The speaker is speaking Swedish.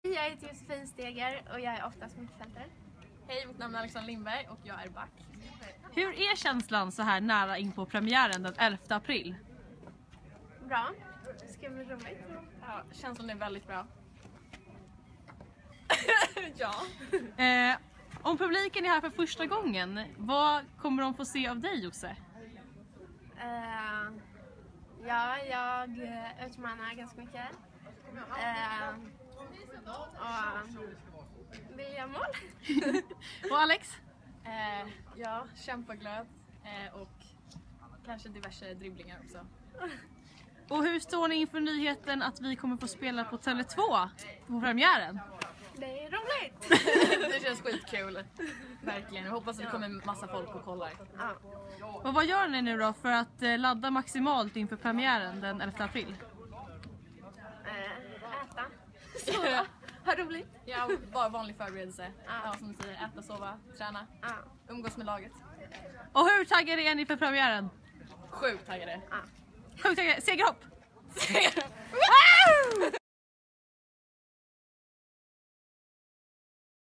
Jag heter Josefin Steger och jag är oftast mittfältare. Hej, mitt namn är Alexander Lindberg och jag är back. Hur är känslan så här nära in på premiären den 11 april? Bra. Det ska bli roligt. Ja, känslan är väldigt bra. Ja. Om publiken är här för första gången, vad kommer de få se av dig, Josse? Ja, jag utmanar ganska mycket. Och vill jag mål? Och Alex? Ja, kämpaglöd och kanske diverse dribblingar också. Och hur står ni inför nyheten att vi kommer få spela på Tele2 på premiären? Det är roligt! Det känns skitkul. Verkligen. Jag hoppas att det kommer massa folk och kollar. Ja. Och vad gör ni nu då för att ladda maximalt inför premiären den 11 april? Äta. Sova. Ha roligt. Ja, bara vanlig förberedelse. Ja, som du säger, äta, sova, träna, umgås med laget. Och hur taggade är ni för premiären? Sjukt taggade. Sjukt taggade. Segerhopp!